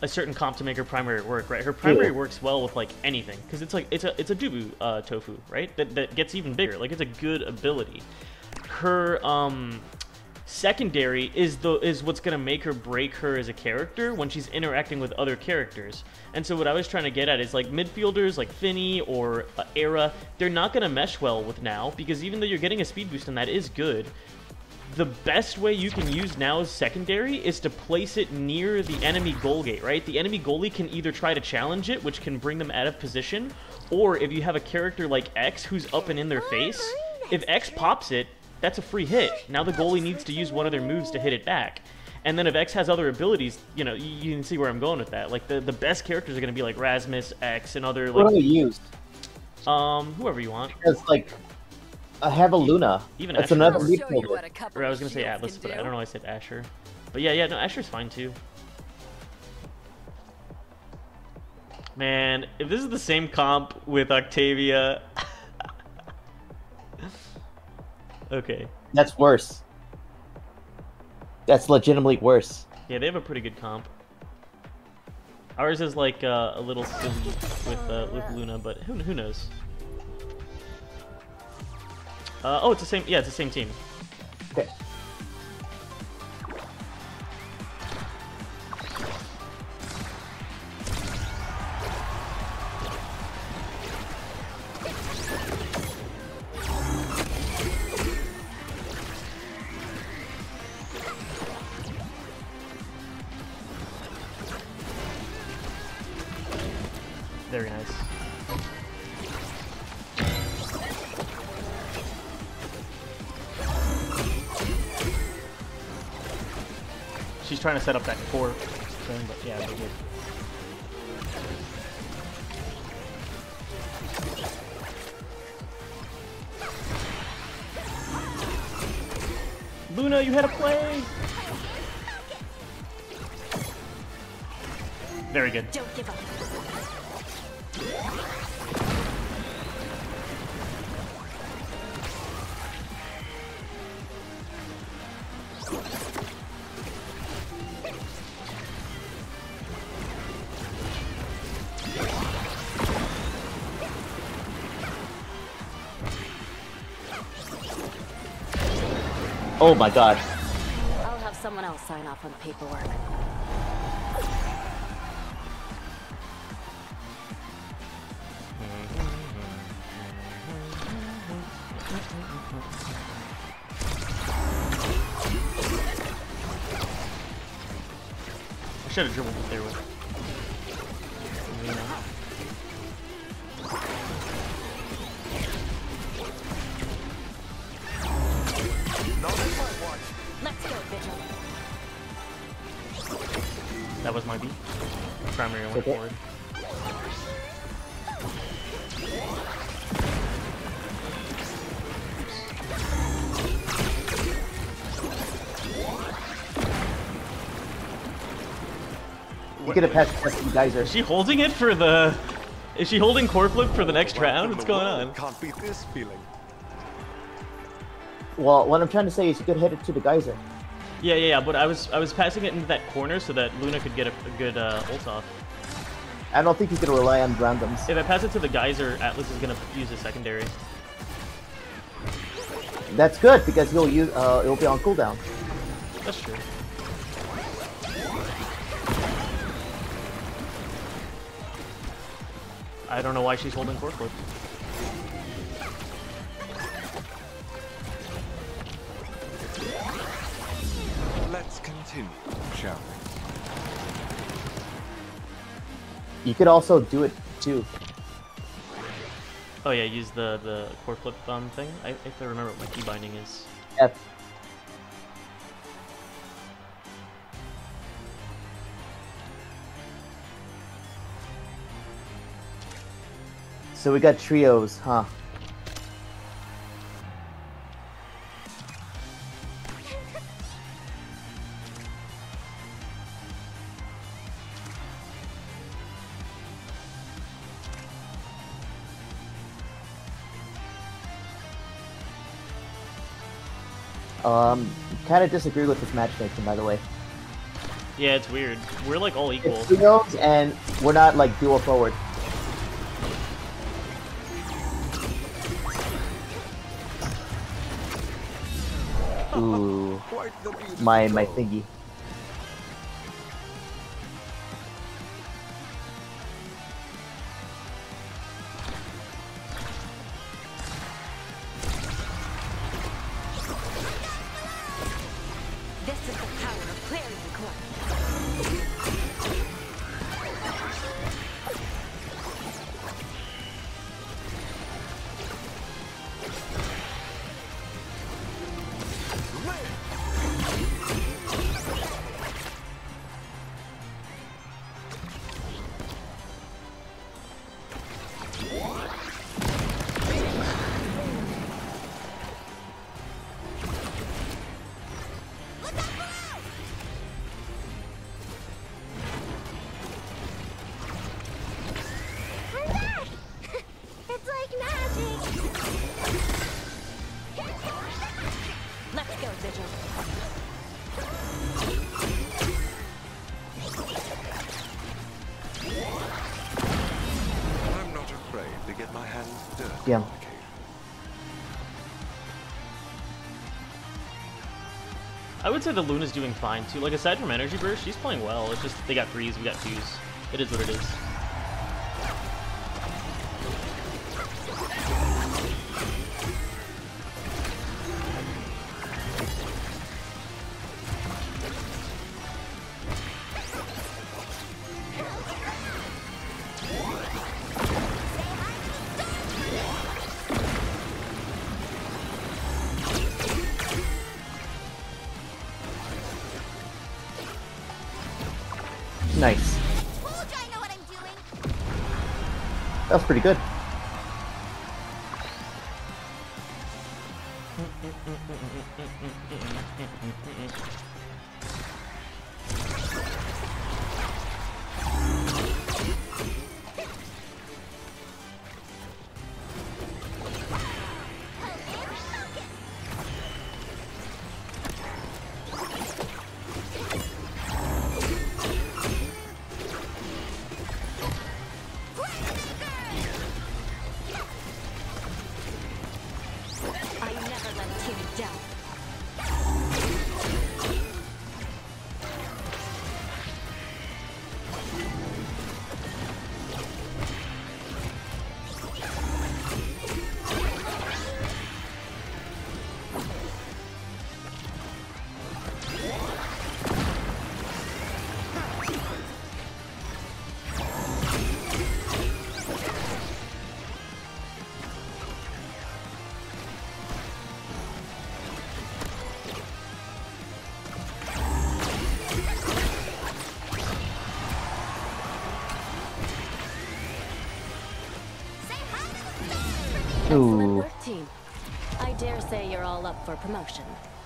a certain comp to make her primary work, right? Her primary works well with like anything, because it's like it's a Dubu tofu, right? That gets even bigger. Like it's a good ability. Her secondary is what's gonna make her break her as a character when she's interacting with other characters. And so what I was trying to get at is like midfielders like Finny or Era, they're not gonna mesh well with Now, because even though you're getting a speed boost and that is good, the best way you can use Now's secondary is to place it near the enemy goal gate, right? The enemy goalie can either try to challenge it, which can bring them out of position, or if you have a character like X who's up and in their face, if X pops it, that's a free hit. Now the goalie needs to use one of their moves to hit it back. And then if X has other abilities, you know, you can see where I'm going with that. Like, the best characters are going to be like Rasmus, X, and other, like... What are you used? Whoever you want. Because, like, I have a Luna. Even That's Asher. another Or I was going to say Atlas, but I don't know why I said Asher. But yeah, no, Asher's fine too. Man, if this is the same comp with Octavia... Okay. That's worse. That's legitimately worse. Yeah, they have a pretty good comp. Ours is like a little silly with Luna, but who knows? Oh, it's the same. Yeah, it's the same team. Okay. Very nice. She's trying to set up that core thing, but yeah, they're good. Luna, you had a play! Very good. Don't give up. Oh my god. I'll have someone else sign off on the paperwork. I should have dribbled it there with. Let's go, Vigil. That was my beat. Primary went Okay. forward. You could have passed the geyser. Is she holding it for the... Is she holding core flip for the next round? What's going on? Can't beat this feeling. Well, what I'm trying to say is you could hit it to the geyser. Yeah, but I was passing it into that corner so that Luna could get a good ult off. I don't think you could rely on randoms. If I pass it to the geyser, Atlas is gonna use a secondary. That's good because he'll use it'll be on cooldown. That's true. I don't know why she's holding core flip. Let's continue, shall we? You could also do it too. Oh yeah, use the core flip thing. If I remember what my key binding is. F. So we got trios, huh? Kind of disagree with this matchmaking, by the way. Yeah, it's weird. We're like all equal. It's trios, and we're not like dual forward. Ooh, Quite the beautiful my goal. thingy. This is the power of Clarion Court. I'm back! It's like magic! Let's go, Vigil. I'm not afraid to get my hands dirty Yeah. on occasion. I would say the Luna's doing fine too. Like aside from Energy Burst, she's playing well. It's just they got 3s, we got 2s. It is what it is. Nice. Told you I know what I'm doing! That was pretty good. I never let a team down. Excellent Ooh. work, team. I dare say you're all up for promotion.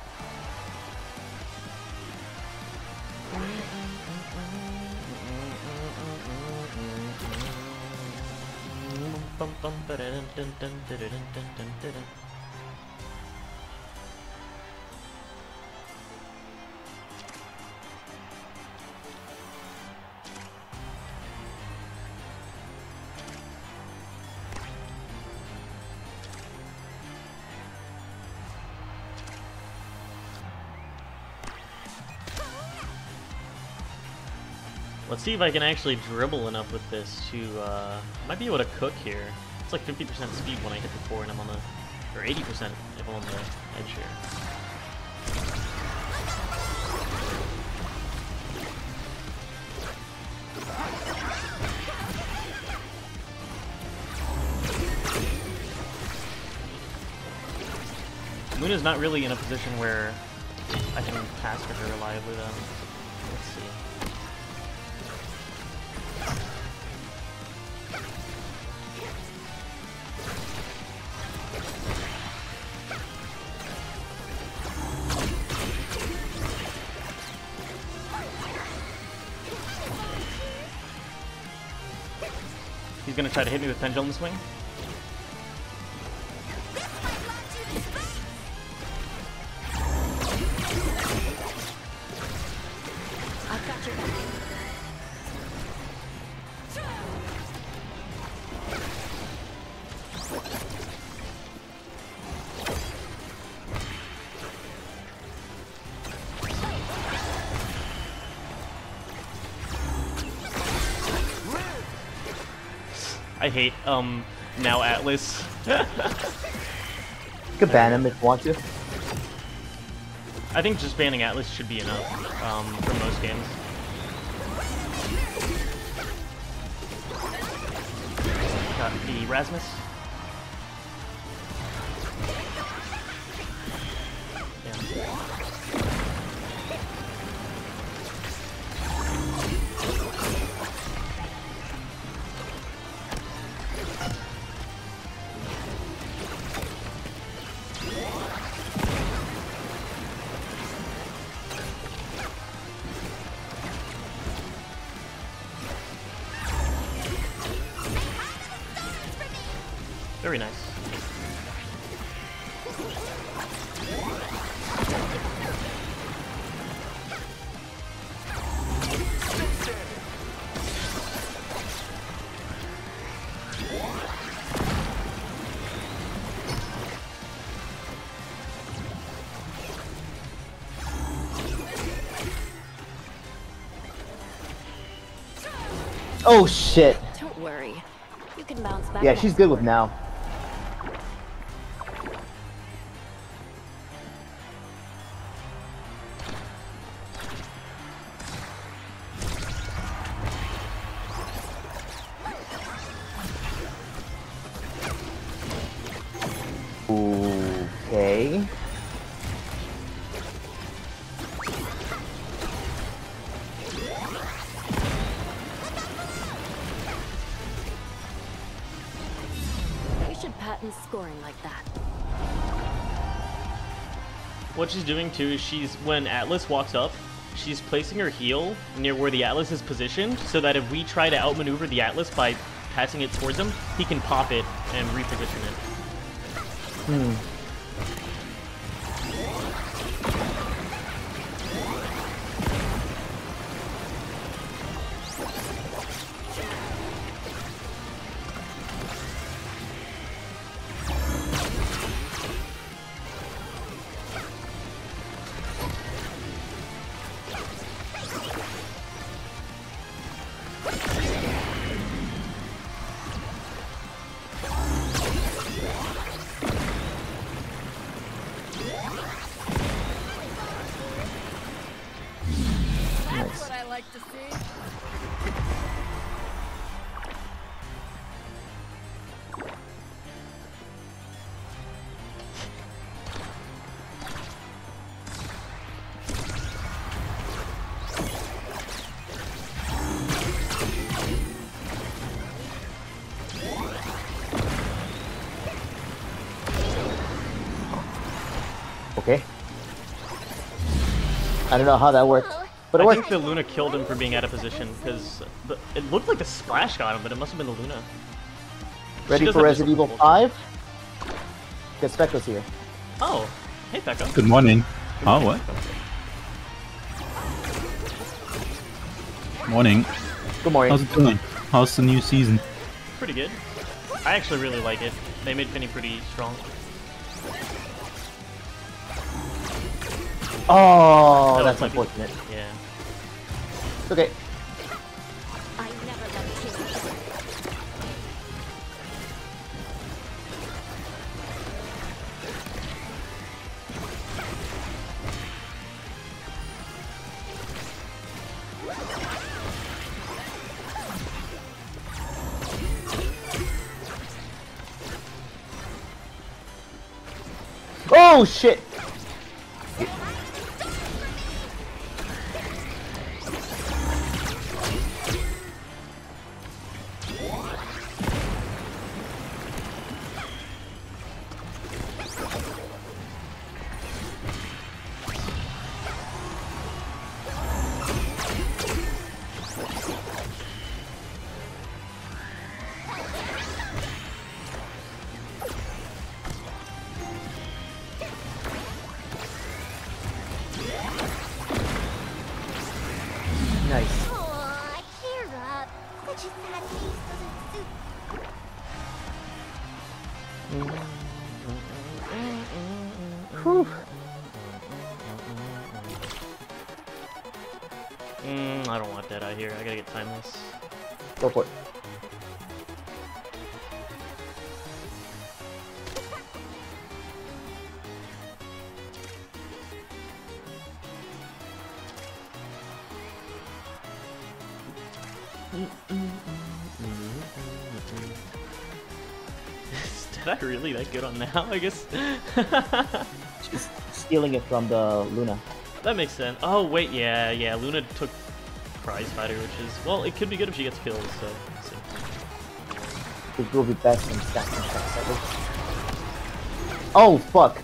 Let's see if I can actually dribble enough with this to, might be able to cook here. It's like 50% speed when I hit the core and I'm on the, or 80% if I'm on the edge here. Luna's not really in a position where I can pass for her reliably though. Let's see. He's gonna try to hit me with Pendulum Swing. I've got I hate now Atlas. You could ban him if you want to. I think just banning Atlas should be enough for most games. Got the Rasmus. Yeah. Very nice. Oh shit. Don't worry. You can bounce back. Yeah, she's good with now. Okay. You should patent scoring like that. What she's doing too is when Atlas walks up, she's placing her heel near where the Atlas is positioned, so that if we try to outmaneuver the Atlas by passing it towards him, he can pop it and reposition it. What I like to see. Okay. I don't know how that worked, but it I worked. think the Luna killed him for being out of position, because it looked like the splash got him, but it must have been the Luna. Ready does for have Resident Evil this- 5? Get Speckles here. Oh, hey Pekka. Good morning. Oh, what? Morning. Good morning. How's it going? How's the new season? Pretty good. I actually really like it. They made Finny pretty strong. Oh, That that's was lucky. unfortunate. Yeah. It's okay. I never let Timmy down. Oh shit! Nice. Aw, cheer up. Such a sad face doesn't suit. Whew. I don't want Deadeye here. I gotta get Timeless. Go for it. Did I really that good on now? I guess. She's stealing it from the Luna. That makes sense. Oh wait, yeah. Luna took prize fighter, which is well, it could be good if she gets kills. So. Let's see. It will be best in stacks and stacks, I think. Oh fuck!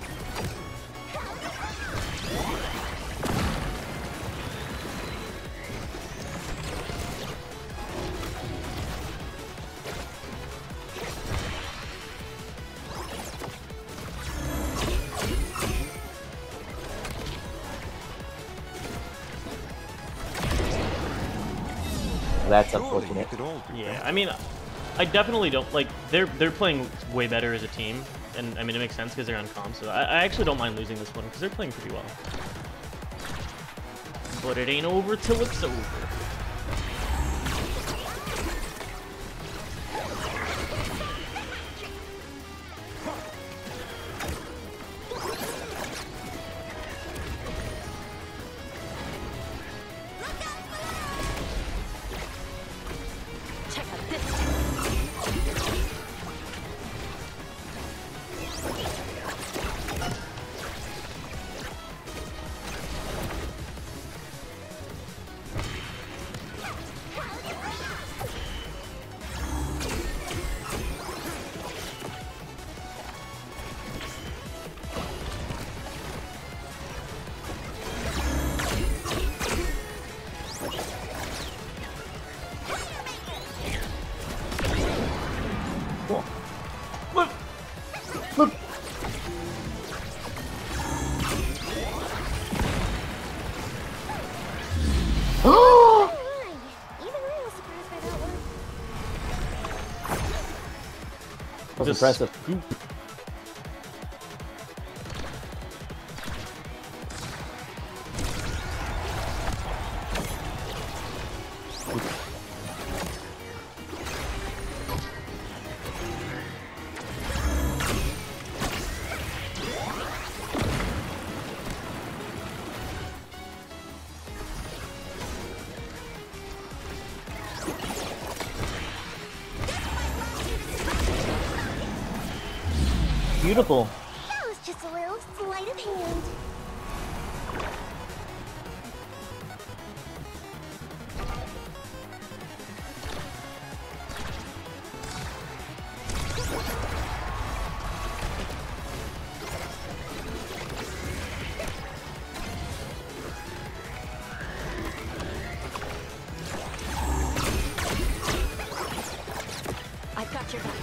That's Surely we unfortunate. could all do Yeah, better. I mean, I definitely don't like. They're playing way better as a team, and I mean it makes sense because they're on comms. So I actually don't mind losing this one because they're playing pretty well. But it ain't over till it's over. Check out this. Look, Look! Oh! Even I was surprised by that one. That's the impressive. scoop. Beautiful. That was just a little sleight of hand. I've got your back.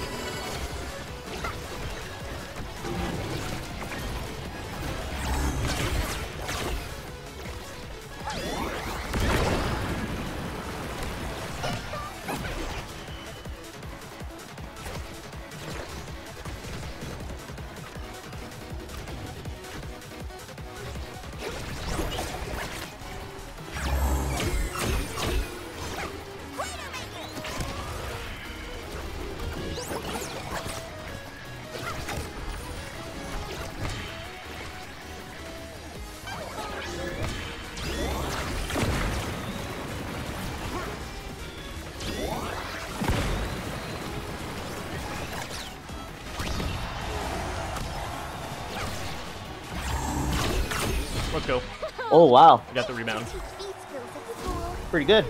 Let's go. Oh wow, We got the rebound. Teach speed skills at the school. pretty good.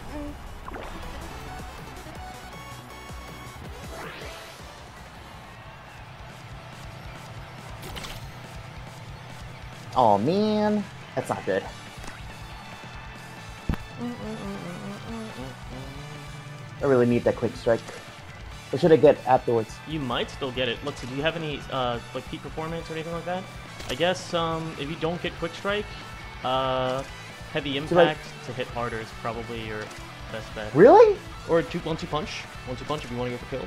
Oh man, that's not good. I really need that quick strike. What should I get afterwards? You might still get it. Let's see, do you have any like peak performance or anything like that? I guess if you don't get quick strike, heavy impact to hit harder is probably your best bet. Really? Or one-two punch. One-two punch if you want to go for kills.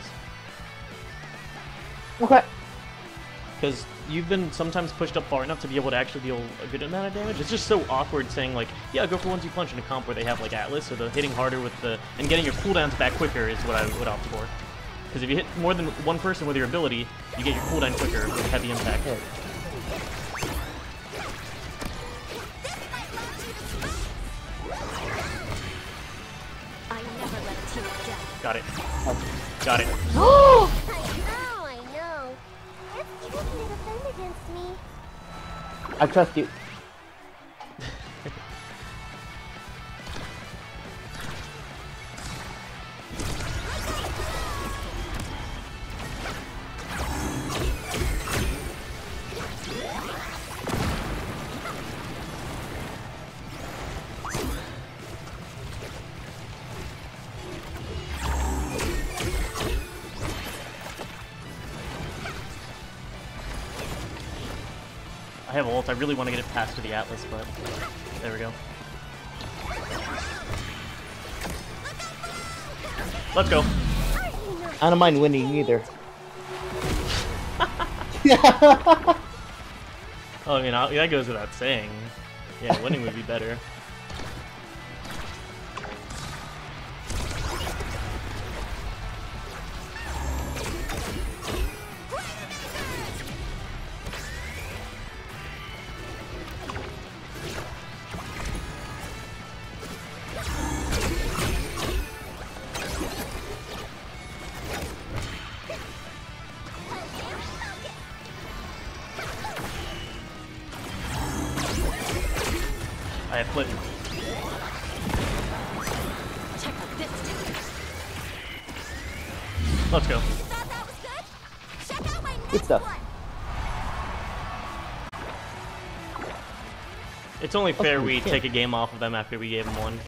Okay. Because you've been sometimes pushed up far enough to be able to actually deal a good amount of damage. It's just so awkward saying like, yeah, go for one-two punch in a comp where they have like Atlas, so the hitting harder with the and getting your cooldowns back quicker is what I would opt for. Because if you hit more than one person with your ability, you get your cooldown quicker with heavy impact. Yeah. I never let a tear it down. Got it. Got it. I know. It's tricky to defend against me. I trust you. I have ult. I really want to get it past to the Atlas, but there we go. Let's go. I don't mind winning either. Oh, I mean, that goes without saying. Yeah, winning would be better. I have flip. Check out this technique. Let's go. Thought that was good? Check out my next Good stuff. one. It's only fair we yeah. take a game off of them after we gave them one.